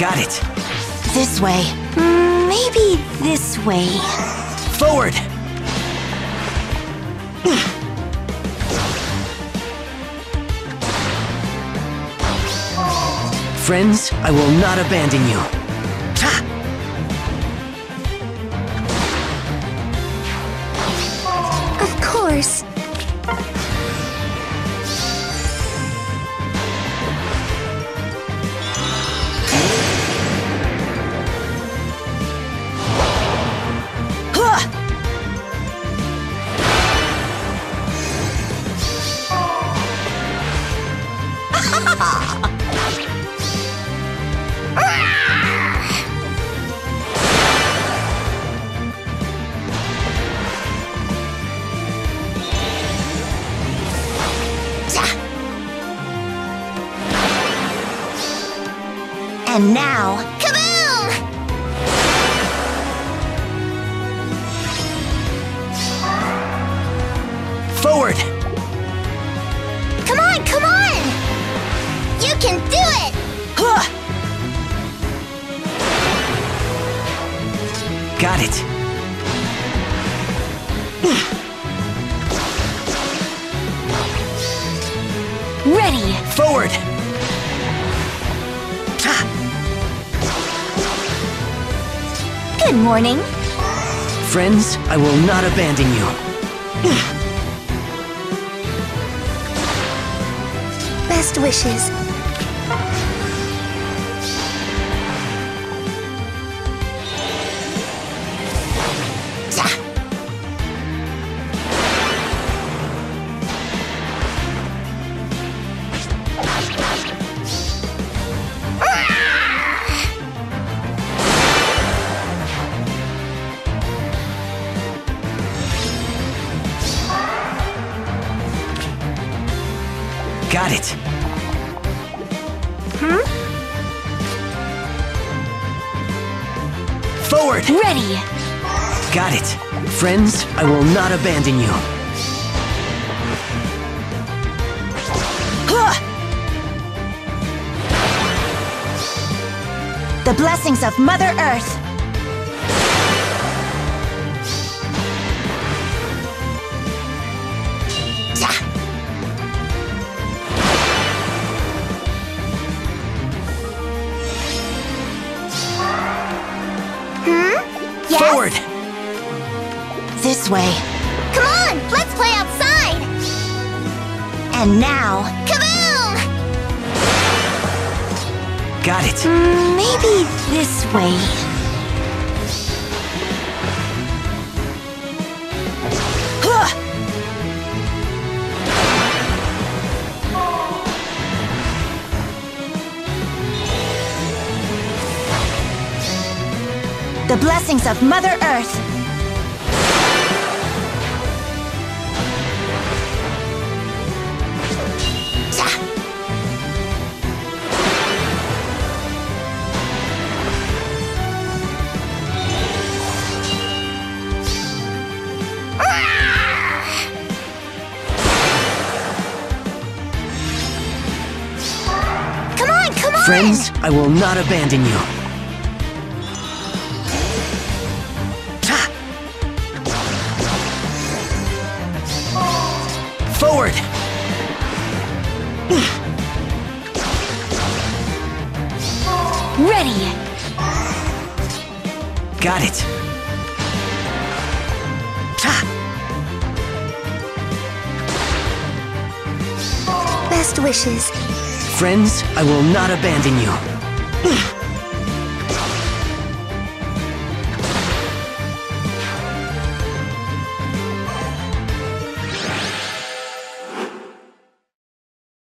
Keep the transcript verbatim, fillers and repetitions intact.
Got it. This way. Mm, maybe this way. Forward! Friends, I will not abandon you. Ha! Of course. And now, kaboom! Forward! Come on, come on! You can do it! Huh! Got it. Ready! Forward! Good morning. Friends, I will not abandon you. Best wishes. Got it. Hmm? Forward! Ready! Got it. Friends, I will not abandon you. The blessings of Mother Earth. Yes? Forward! This way. Come on, let's play outside! And now, kaboom! Got it. Mm, maybe this way. Huh! The blessings of Mother Earth. Come on, come on! Friends, I will not abandon you. Forward! Ready! Got it. Best wishes. Friends, I will not abandon you.